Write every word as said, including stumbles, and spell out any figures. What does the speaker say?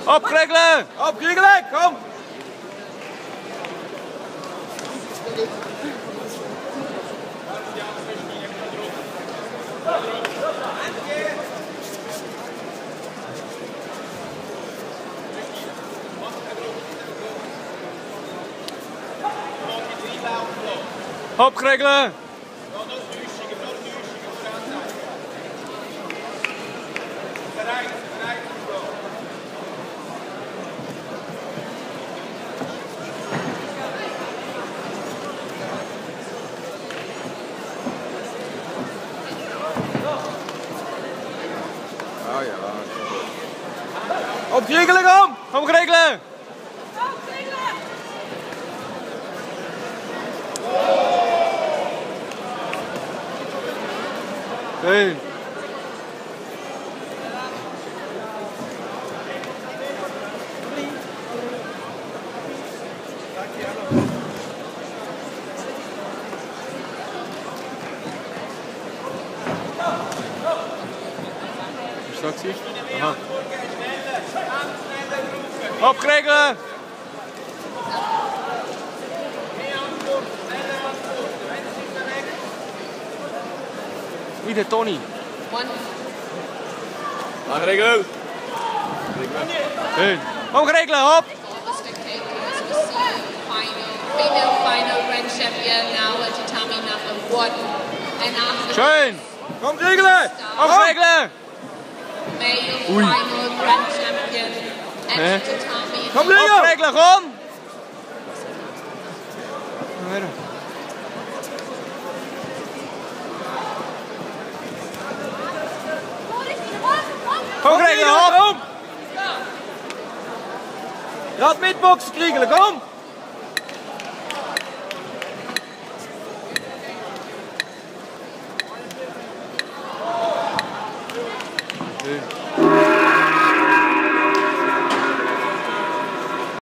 Opkriegelen! Opkriegelen, kom! Opkriegelen! Oh ja. Opkriegelen, kom! Opkriegelen! Hey. Straks hier? Aha. Opkriegelen! Wie de Tony? Aangeregeld! Hey. Opkriegelen, hop! Female final grand champion now at tatami number one. And after Schön! Kom regelen! Opkriegelen! male Oei. final grand champion at Hè? tatami. Kom liggen! Opkriegelen, kom! Weer. Opkriegelen, hop! kom! Laat midboxen kriegelen, kom! Hey.